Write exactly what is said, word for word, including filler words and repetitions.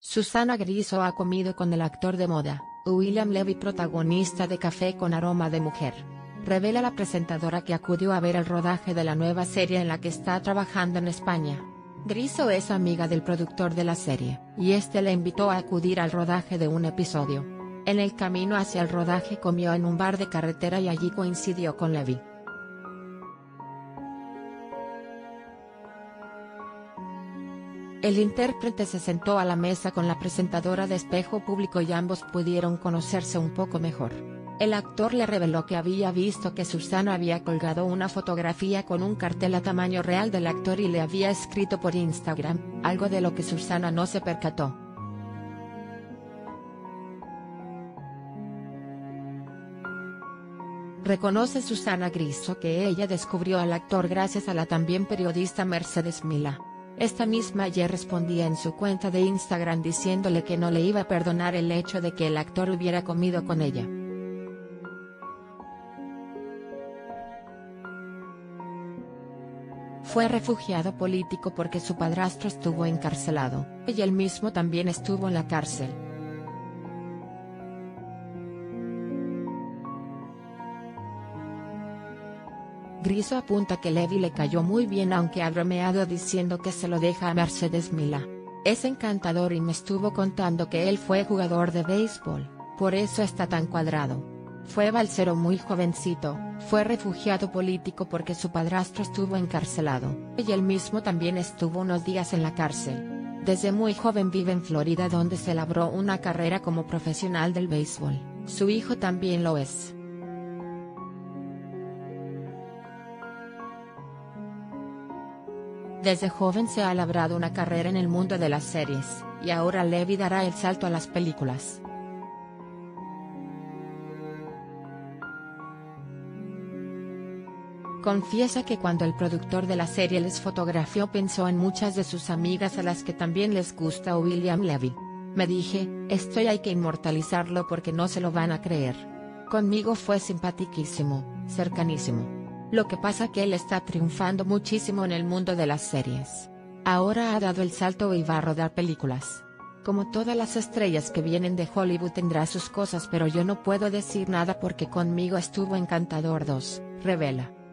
Susana Griso ha comido con el actor de moda, William Levy, protagonista de Café con aroma de mujer. Revela la presentadora que acudió a ver el rodaje de la nueva serie en la que está trabajando en España. Griso es amiga del productor de la serie, y este la invitó a acudir al rodaje de un episodio. En el camino hacia el rodaje comió en un bar de carretera y allí coincidió con Levy. El intérprete se sentó a la mesa con la presentadora de Espejo Público y ambos pudieron conocerse un poco mejor. El actor le reveló que había visto que Susana había colgado una fotografía con un cartel a tamaño real del actor y le había escrito por Instagram, algo de lo que Susana no se percató. Reconoce Susana Griso que ella descubrió al actor gracias a la también periodista Mercedes Milá. Esta misma ayer respondía en su cuenta de Instagram diciéndole que no le iba a perdonar el hecho de que el actor hubiera comido con ella. Fue refugiado político porque su padrastro estuvo encarcelado, y él mismo también estuvo en la cárcel. Griso apunta que Levy le cayó muy bien aunque ha bromeado diciendo que se lo deja a Mercedes Milá. Es encantador y me estuvo contando que él fue jugador de béisbol, por eso está tan cuadrado. Fue balsero muy jovencito, fue refugiado político porque su padrastro estuvo encarcelado, y él mismo también estuvo unos días en la cárcel. Desde muy joven vive en Florida donde se labró una carrera como profesional del béisbol, su hijo también lo es. Desde joven se ha labrado una carrera en el mundo de las series, y ahora Levy dará el salto a las películas. Confiesa que cuando el productor de la serie les fotografió pensó en muchas de sus amigas a las que también les gusta William Levy. Me dije, esto hay que inmortalizarlo porque no se lo van a creer. Conmigo fue simpaticísimo, cercanísimo. Lo que pasa que él está triunfando muchísimo en el mundo de las series. Ahora ha dado el salto y va a rodar películas. Como todas las estrellas que vienen de Hollywood tendrá sus cosas pero yo no puedo decir nada porque conmigo estuvo encantador dos, revela.